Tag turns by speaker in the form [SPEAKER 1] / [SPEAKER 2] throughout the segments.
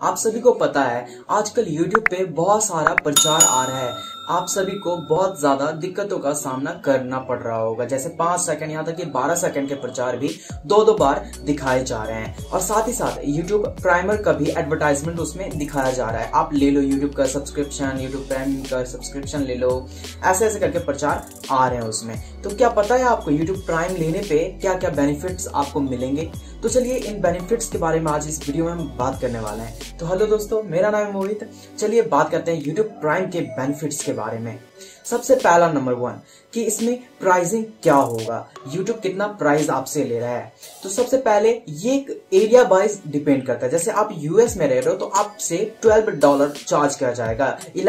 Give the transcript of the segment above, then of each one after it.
[SPEAKER 1] आप सभी को पता है आजकल YouTube पे बहुत सारा प्रचार आ रहा है। आप सभी को बहुत ज्यादा दिक्कतों का सामना करना पड़ रहा होगा, जैसे 5 सेकंड यहाँ तक कि 12 सेकंड के प्रचार भी दो बार दिखाए जा रहे हैं। और साथ ही साथ YouTube प्राइमर का भी एडवर्टाइजमेंट उसमें दिखाया जा रहा है। आप ले लो YouTube का सब्सक्रिप्शन, YouTube प्राइम का सब्सक्रिप्शन ले लो, ऐसे ऐसे करके प्रचार आ रहे हैं उसमें। तो क्या पता है आपको YouTube प्राइम लेने पे क्या क्या बेनिफिट्स आपको मिलेंगे? तो चलिए इन बेनिफिट्स के बारे में आज इस वीडियो में हम बात करने वाले हैं। तो हेलो दोस्तों, मेरा नाम है मोहित। चलिए बात करते हैं YouTube प्राइम के बेनिफिट्स के बारे में। सबसे पहला नंबर 1 कि इसमें प्राइसिंग क्या होगा, YouTube कितना प्राइस आपसे ले रहा है। तो सबसे पहले ये एक एरिया वाइज डिपेंड करता है। जैसे आप यूएस में रह रहे हो तो आपसे $12 चार्ज किया जाएगा,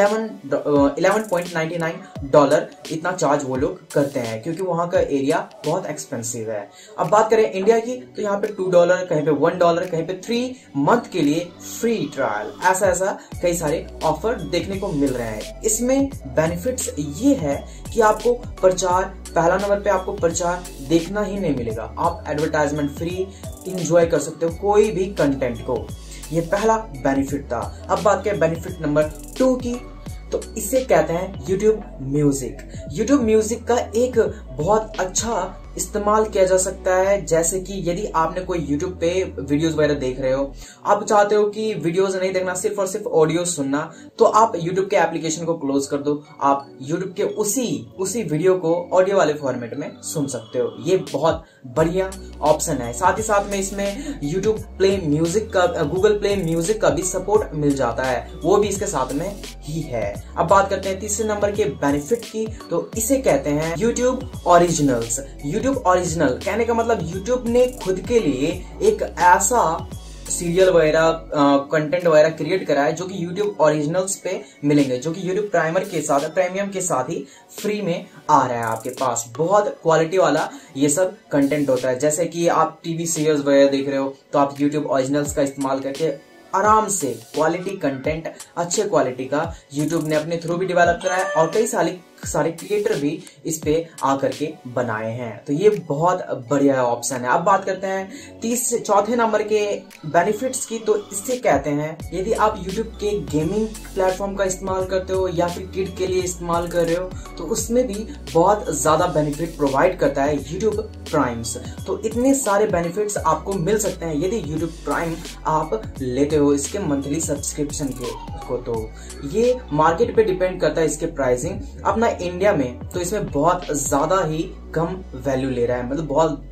[SPEAKER 1] 11.99 डॉलर इतना चार्ज वो लोग करते हैं, क्योंकि वहां का एरिया बहुत एक्सपेंसिव है। अब बात करें इंडिया की तो यहाँ पे $2, कहीं पे $1, कहीं पे 3 मंथ के लिए फ्री ट्रायल, ऐसा कई सारे ऑफर देखने को मिल रहे हैं। इसमें बेनिफिट्स ये है कि आपको प्रचार, पहला नंबर पे आपको प्रचार देखना ही नहीं मिलेगा। आप एडवर्टाइजमेंट फ्री इंजॉय कर सकते हो कोई भी कंटेंट को। ये पहला बेनिफिट था। अब बात करें बेनिफिट नंबर 2 की, तो इसे कहते हैं YouTube म्यूजिक। YouTube म्यूजिक का एक बहुत अच्छा इस्तेमाल किया जा सकता है। जैसे कि यदि आपने कोई YouTube पे वीडियोस वगैरह देख रहे हो, आप चाहते हो कि वीडियोस नहीं देखना, सिर्फ और सिर्फ ऑडियो सुनना, तो आप YouTube के एप्लीकेशन को क्लोज कर दो। आप YouTube के उसी वीडियो को ऑडियो वाले फॉर्मेट में सुन सकते हो। ये बहुत बढ़िया ऑप्शन है। साथ ही साथ में इसमें YouTube प्ले म्यूजिक का, गूगल प्ले म्यूजिक का भी सपोर्ट मिल जाता है, वो भी इसके साथ में ही है। अब बात करते हैं तीसरे नंबर के बेनिफिट की, तो इसे कहते हैं YouTube ओरिजिनल्स। YouTube ओरिजिनल कहने का मतलब YouTube ने खुद के लिए एक ऐसा सीरियल वगैरह कंटेंट वगैरह क्रिएट करा है जो कि YouTube ओरिजिनल्स पे मिलेंगे, जो कि YouTube प्राइमर के साथ, प्रीमियम के साथ ही फ्री में आ रहा है आपके पास। बहुत क्वालिटी वाला ये सब कंटेंट होता है। जैसे कि आप टीवी सीरियल्स वगैरह देख रहे हो तो आप YouTube ओरिजिनल्स का इस्तेमाल करके आराम से क्वालिटी कंटेंट, अच्छे क्वालिटी का YouTube ने अपने थ्रू भी डेवलप करा है और कई सारे क्रिएटर भी इस पे आकर के बनाए हैं। तो ये बहुत बढ़िया ऑप्शन है। अब बात करते हैं चौथे नंबर के बेनिफिट्स की, तो इससे कहते हैं यदि आप YouTube के गेमिंग प्लेटफॉर्म का इस्तेमाल करते हो या फिर किड के लिए इस्तेमाल कर रहे हो तो उसमें भी बहुत ज्यादा बेनिफिट प्रोवाइड करता है YouTube प्राइम्स। तो इतने सारे बेनिफिट्स आपको मिल सकते हैं यदि YouTube प्राइम आप लेते हो इसके मंथली सब्सक्रिप्शन को। तो ये मार्केट पे डिपेंड करता है इसके प्राइसिंग। अपना इंडिया में तो इसमें बहुत ज्यादा ही कम वैल्यू ले रहा है, मतलब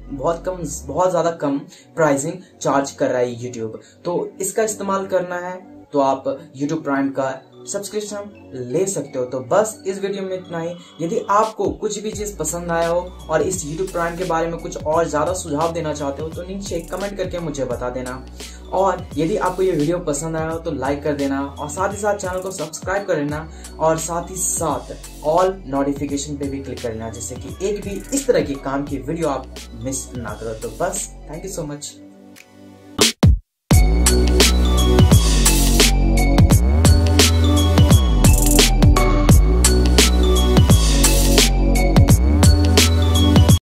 [SPEAKER 1] बहुत ज्यादा कम प्राइसिंग चार्ज कर रहा है YouTube। तो इसका इस्तेमाल करना है तो आप YouTube प्राइम का सब्सक्रिप्शन ले सकते हो। तो बस इस वीडियो में इतना ही। यदि आपको कुछ भी चीज पसंद आया हो और इस YouTube प्राइम के बारे में कुछ और ज्यादा सुझाव देना चाहते हो तो नीचे कमेंट करके मुझे बता देना। और यदि आपको ये वीडियो पसंद आया हो तो लाइक कर देना और साथ ही साथ चैनल को सब्सक्राइब कर लेना और साथ ही साथ ऑल नोटिफिकेशन पे भी क्लिक कर लेना, जिससे कि एक भी इस तरह की काम की वीडियो आप मिस ना करो। तो बस थैंक यू सो मच।